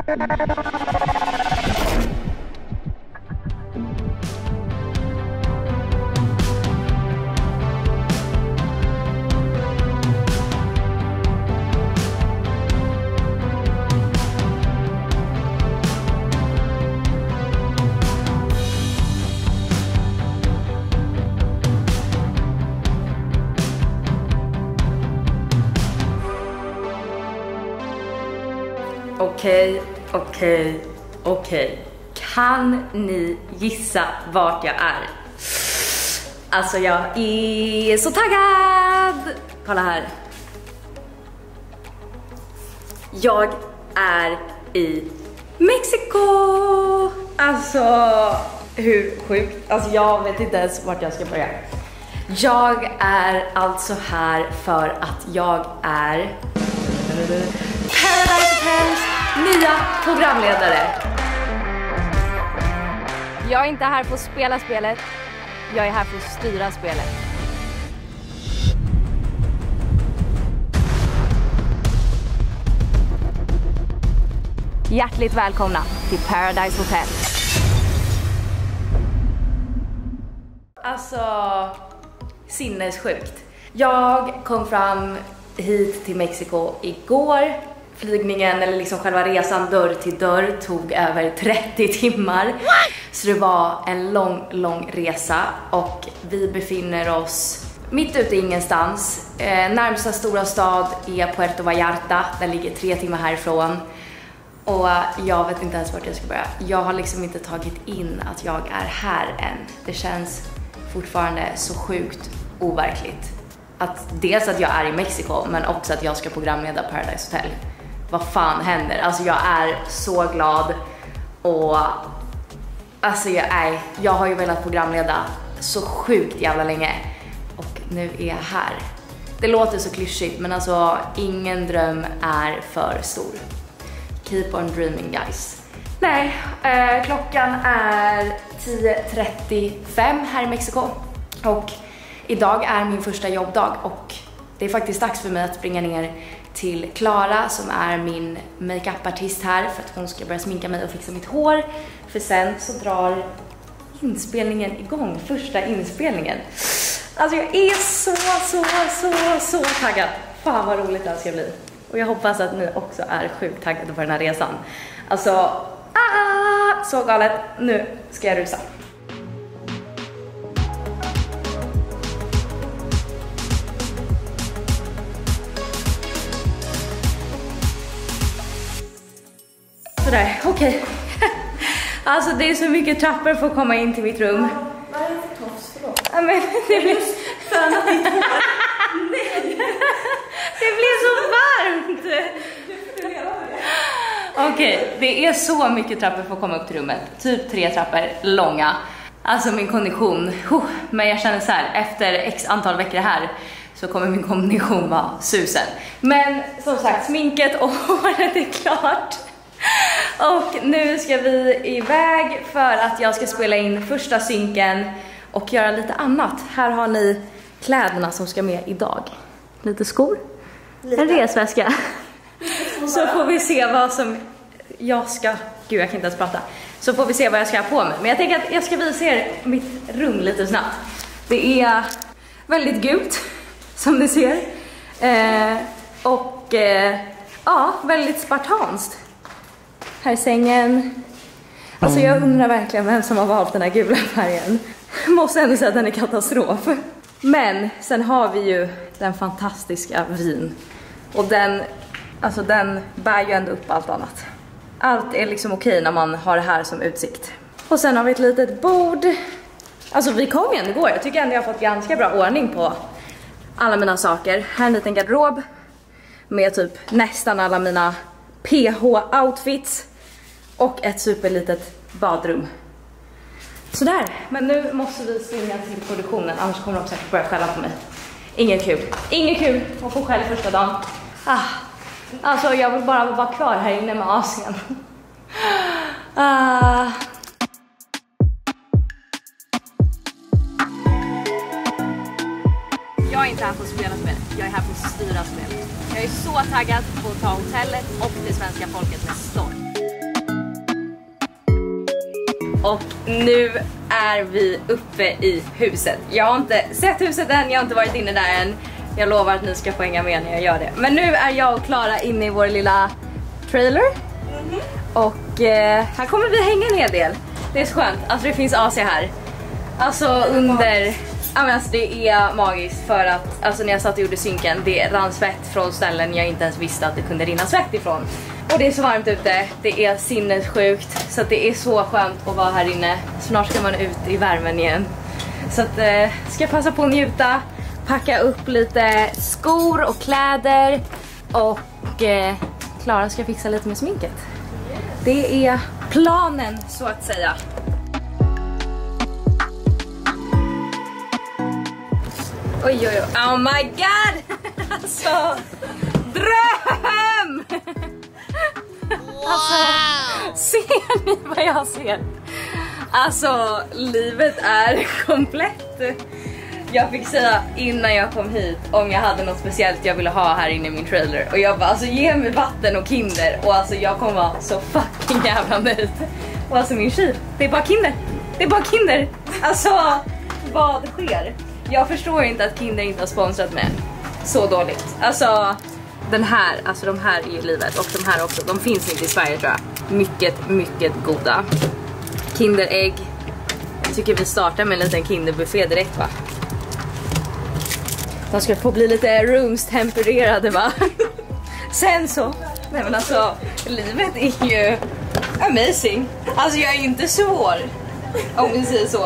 Okej. Kan ni gissa vart jag är? Alltså jag är så taggad! Kolla här. Jag är i Mexiko! Alltså, hur sjukt? Alltså jag vet inte ens vart jag ska börja. Jag är alltså här för att jag är Paradise Hotels nya programledare. Jag är inte här för att spela spelet. Jag är här för att styra spelet. Hjärtligt välkomna till Paradise Hotel. Alltså, sinnessjukt. Jag kom fram hit till Mexiko igår. Flygningen, eller liksom själva resan dörr till dörr, tog över 30 timmar. What? Så det var en lång resa och vi befinner oss mitt ute i ingenstans. Närmsta stora stad är Puerto Vallarta, den ligger 3 timmar härifrån. Och jag vet inte ens vart jag ska börja. Jag har liksom inte tagit in att jag är här än. Det känns fortfarande så sjukt overkligt. Dels att jag är i Mexiko, men också att jag ska programleda Paradise Hotel. Vad fan händer? Alltså jag är så glad. Och alltså jag har ju velat programleda så sjukt jävla länge. Och nu är jag här. Det låter så klyschigt, men alltså ingen dröm är för stor. Keep on dreaming, guys. Nej, klockan är 10:35 här i Mexiko. Och idag är min första jobbdag och det är faktiskt dags för mig att springa ner till Clara som är min makeup-artist här för att hon ska börja sminka mig och fixa mitt hår. För sen så drar inspelningen igång, första inspelningen. Alltså jag är så taggad. Fan vad roligt det här ska bli. Och jag hoppas att ni också är sjukt taggade på den här resan. Alltså, så galet. Nu ska jag rusa. Sådär, okej. Alltså det är så mycket trappor för att komma in till mitt rum. Vad är det för tofs? Förlåt. Ja, men det blir Fönat ditt hår. Det blir så varmt. Okej, det är så mycket trappor för att komma upp till rummet. Typ 3 trappor långa. Alltså min kondition. Men jag känner så här, efter x antal veckor här så kommer min kondition vara susen. Men som sagt, sminket och håret är klart. Och nu ska vi iväg för att jag ska spela in första synken och göra lite annat. Här har ni kläderna som ska med idag. Lite skor. En resväska. Så får vi se vad som jag ska... Gud, jag kan inte ens prata. Så får vi se vad jag ska ha på mig. Men jag tänker att jag ska visa er mitt rum lite snabbt. Det är väldigt gult, som ni ser. Ja, väldigt spartanskt. Här är sängen. Alltså jag undrar verkligen vem som har valt den här gula färgen. Måste ändå säga att den är katastrof. Men sen har vi ju den fantastiska vin. Och den bär ju ändå upp allt annat. Allt är liksom okej när man har det här som utsikt. Och sen har vi ett litet bord. Alltså vi kom igen igår. Jag tycker ändå jag har fått ganska bra ordning på alla mina saker. Här är en liten garderob med typ nästan alla mina PH-outfits. Och ett superlitet badrum. Sådär, men nu måste vi springa till produktionen. Annars kommer de säkert börja skälla på mig. Inget kul att få skäll första dagen. Alltså jag vill bara vara kvar här inne med Asien. Jag är inte här för att spela spelet. Jag är här för att styra spelet. Jag är så taggad på att ta hotellet och det svenska folket med storm. Och nu är vi uppe i huset. Jag har inte sett huset än, jag har inte varit inne där än. Jag lovar att ni ska få hänga med när jag gör det. Men nu är jag och Klara inne i vår lilla trailer. Och här kommer vi hänga en hel del. Det är så skönt, alltså det finns AC här. Alltså under... Ja, men alltså det är magiskt för att alltså när jag satt och gjorde synken, det rann svett från ställen jag inte ens visste att det kunde rinna svett ifrån. Och det är så varmt ute, det är sinnessjukt, så att det är så skönt att vara här inne. Snart ska man ut i värmen igen. Så att ska jag passa på att njuta, packa upp lite skor och kläder och Klara ska fixa lite med sminket. Det är planen så att säga. Oj, oj, oj. Oh my god! Alltså, dröm! Alltså, ser ni vad jag ser? Alltså, livet är komplett. Jag fick säga innan jag kom hit om jag hade något speciellt jag ville ha här inne i min trailer. Och jag bara, alltså ge mig vatten och Kinder. Och alltså jag kommer vara så fucking jävla nöjd. Och alltså min kyl, det är bara Kinder. Det är bara Kinder. Alltså, vad sker? Jag förstår inte att Kinder inte har sponsrat mig. Så dåligt. Alltså, den här, alltså de här är ju livet. Och de här också, de finns inte i Sverige tror jag. Mycket, mycket goda. Kinderägg. Jag tycker vi startar med en liten Kinderbuffé direkt va? De ska få bli lite roomstempererade va? Sen så, nej men alltså, livet är ju amazing. Alltså jag är ju inte svår, om vi säger så.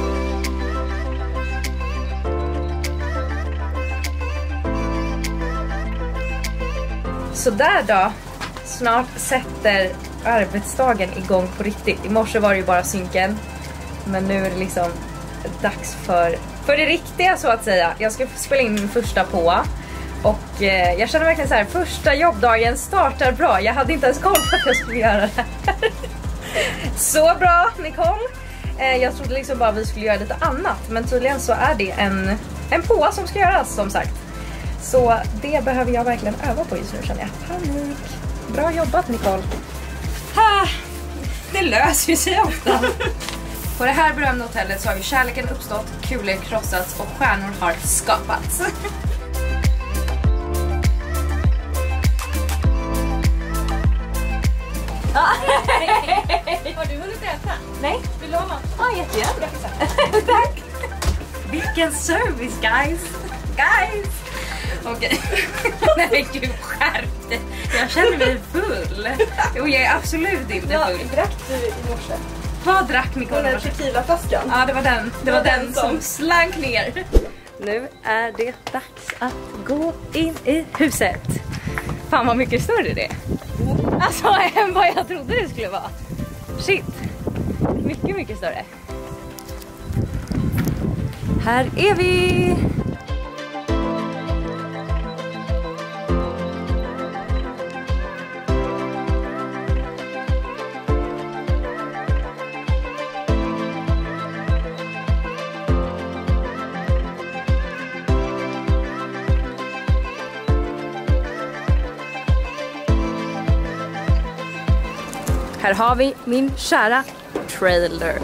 Så där då, snart sätter arbetsdagen igång på riktigt. I morse var det ju bara synken, men nu är det liksom dags för det riktiga så att säga. Jag ska spela in min första på. Och jag känner verkligen så här, första jobbdagen startar bra. Jag hade inte ens koll på att jag skulle göra det här. Så bra Nicole. Jag trodde liksom bara vi skulle göra lite annat. Men tydligen så är det en på som ska göras som sagt. Så det behöver jag verkligen öva på just nu känner jag. Panik. Bra jobbat Nicole. Det löser sig ofta. På det här berömda hotellet så har ju kärleken uppstått, kulor krossats och stjärnor har skapats. Har du hunnit äta? Nej. Vill du ha något? Ja, jättegärna. Tack. Vilken service guys. Okej. Nej men gud, skärp dig. Jag känner mig full. Jo, jag är absolut inte full. Drack du i morse? Vad drack Nicole? Den där tequilaflaskan. Ja, det var den. Det var den som slank ner. Nu är det dags att gå in i huset. Fan vad mycket större det är. Alltså än vad jag trodde det skulle vara. Shit. Mycket, mycket större. Här är vi. Här har vi min kära trailer.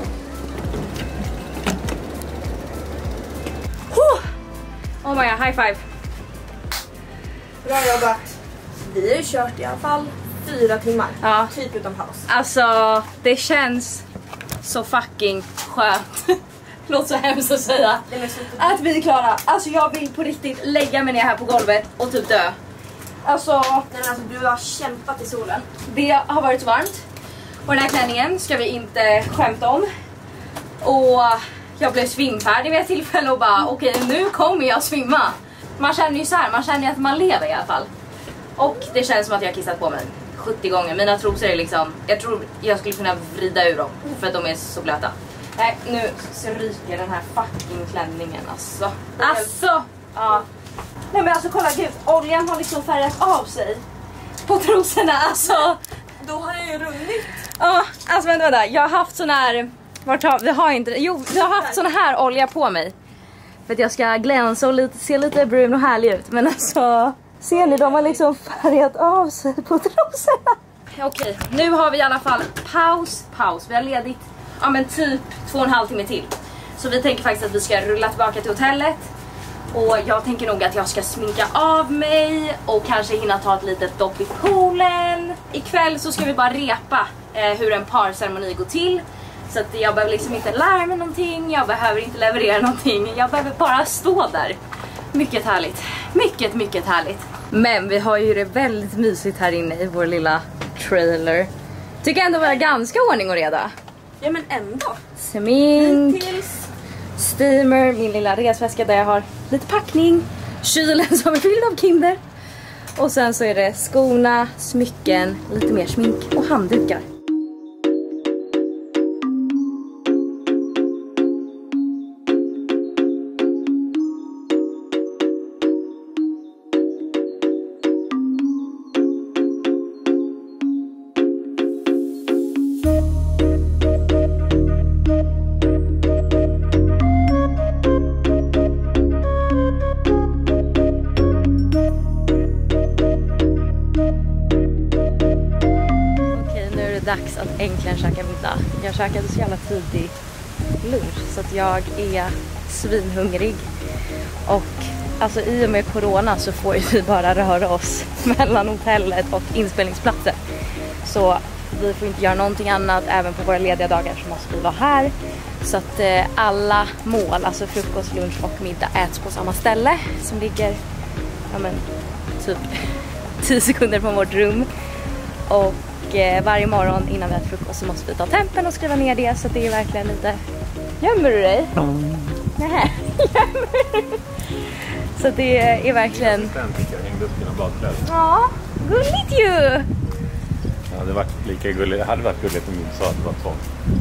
Oh my god, high five. Bra jobbat. Vi har ju kört i alla fall 4 timmar. Ja. Typ utan paus. Alltså, det känns så fucking skönt. Låter så hemskt att säga. Att vi är klara. Alltså jag vill på riktigt lägga mig ner här på golvet och typ dö. Alltså, du har kämpat i solen. det har varit så varmt. Och den här klänningen ska vi inte skämta om. Och jag blev svimfärdig vid ett tillfälle och bara okej, nu kommer jag svimma. Man känner ju så här, man känner ju att man lever i alla fall. Och det känns som att jag har kissat på mig 70 gånger. Mina trosor är liksom, jag tror jag skulle kunna vrida ur dem för att de är så blöta. Nej, nu ryker den här fucking klänningen alltså. Ja. Nej men alltså kolla gud, oljan har liksom färgat av sig på trosorna alltså. Då har det ju runnit. Ja, alltså vänta. Jag har haft sån här, vi har inte, jo jag har haft sån här olja på mig. För att jag ska glänsa och se lite brun och härlig ut. Men alltså, ser ni, de har liksom färgat av sig på trosorna. Okej, nu har vi i alla fall paus. Vi har ledigt ja men typ 2,5 timmar till. Så vi tänker faktiskt att vi ska rulla tillbaka till hotellet. Och jag tänker nog att jag ska sminka av mig och kanske hinna ta ett litet dopp i poolen. Ikväll så ska vi bara repa hur en parceremoni går till. Så att jag behöver liksom inte lära mig någonting, jag behöver inte leverera någonting. Jag behöver bara stå där. Mycket härligt, mycket härligt. Men vi har ju det väldigt mysigt här inne i vår lilla trailer. Tycker ändå vi har ganska ordning och reda. Ja men ändå. Smink, steamer, min lilla resväska där jag har lite packning. Kylen som är fylld av Kinder. Och sen så är det skorna, smycken, lite mer smink och handdukar. Dags att äntligen käka middag. Jag käkade så jävla tidig lunch så att jag är svinhungrig. Och alltså i och med corona så får vi bara röra oss mellan hotellet och inspelningsplatsen. Så vi får inte göra någonting annat. Även på våra lediga dagar så måste vi vara här. Så att alla mål, alltså frukost, lunch och middag äts på samma ställe. Som ligger typ 10 sekunder från vårt rum. Och varje morgon innan vi äter frukost så måste vi ta tempen och skriva ner det. Så det är verkligen lite... Gömmer du dig? Nej, så det är verkligen... Jag hängde upp dina badkläder. Ja, gulligt ju! Ja, det var lika gulligt. Det hade varit gulligt om du sa att det var tvång.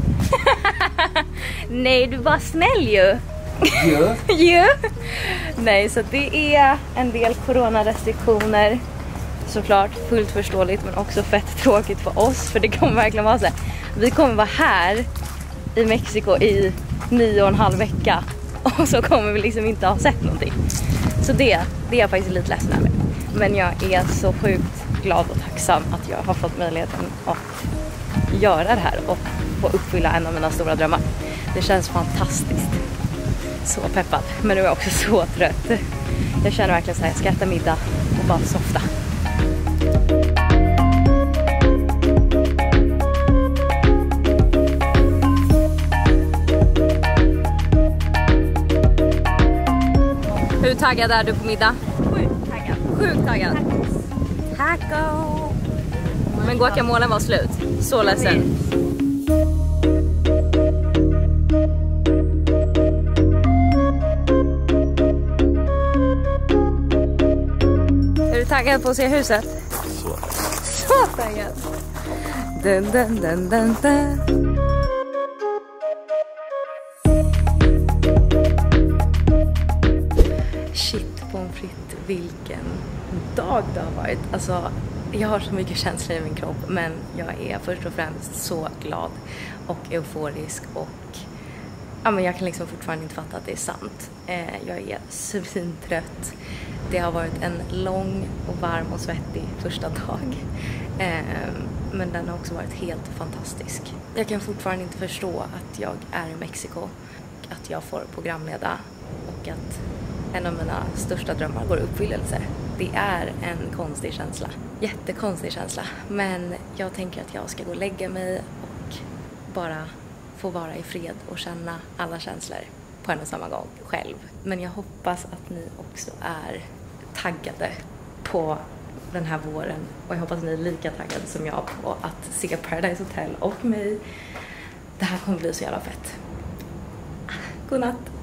Nej, du var snäll ju. Ja. Ja. Nej, så det är en del coronarestriktioner. Såklart fullt förståeligt, men också fett tråkigt för oss. För det kommer verkligen vara så här. Vi kommer vara här i Mexiko i 9,5 vecka. Och så kommer vi liksom inte ha sett någonting. Så det är jag faktiskt lite ledsen över. Men jag är så sjukt glad och tacksam att jag har fått möjligheten att göra det här. Och få uppfylla en av mina stora drömmar. Det känns fantastiskt. Så peppad. Men nu är jag också så trött. Jag känner verkligen så här, jag ska äta middag och bara softa. Hur taggad är du på middag? Sjukt taggad. Sjukt taggad. Taco. Men guacamolen var slut. Så ledsen. Är du taggad på att se huset? Så taggad. Dun, dun, dun, dun, dun. Shit, pommes frites, vilken dag det har varit. Alltså, jag har så mycket känslor i min kropp, men jag är först och främst så glad och euforisk och ja, men jag kan liksom fortfarande inte fatta att det är sant. Jag är svintrött. Det har varit en lång och varm och svettig första dag. Men den har också varit helt fantastisk. Jag kan fortfarande inte förstå att jag är i Mexiko. Att jag får programleda och att en av mina största drömmar går i uppfyllelse. Det är en konstig känsla. Jättekonstig känsla. Men jag tänker att jag ska gå och lägga mig och bara få vara i fred och känna alla känslor på en och samma gång själv. Men jag hoppas att ni också är taggade på den här våren. Och jag hoppas att ni är lika taggade som jag på att se Paradise Hotel och mig. Det här kommer bli så jävla fett. Godnatt!